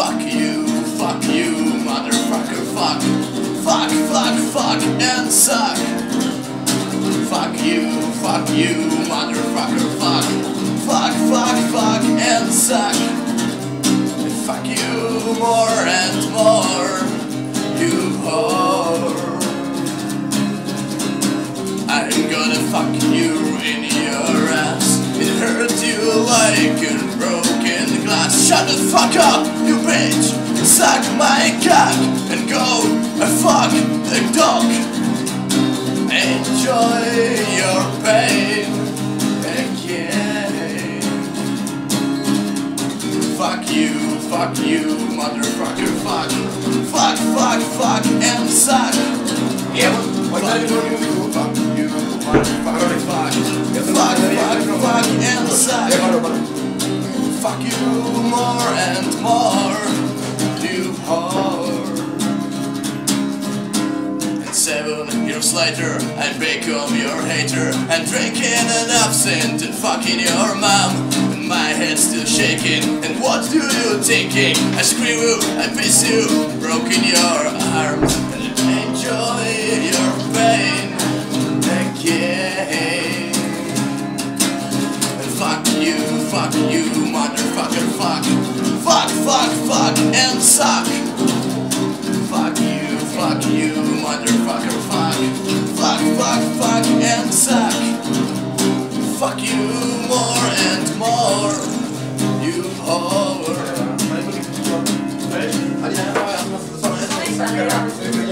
fuck you, motherfucker, fuck, and suck. Fuck you, motherfucker, fuck, and suck. Fuck you more and more, you whore. I'm gonna fuck you in your ass. It hurts you like a broken glass. Shut the fuck up, you bitch. Suck my cock and go fuck the dog. Enjoy your pain again. Fuck you, motherfucker, fuck, and suck. Yeah, what are you doing? Fuck you, motherfucker, fuck, and suck. Fuck you more and more, you whore. And 7 years later, I become your hater. I'm drinking an absinthe and fucking your mom. And my head's still shaking, and what do you thinking? I scream you, I piss you, broken your arm. And enjoy your pain again. And fuck you, motherfucker, fuck, and suck. Fuck you, motherfucker, fuck, and suck. Fuck you more and more, you whore.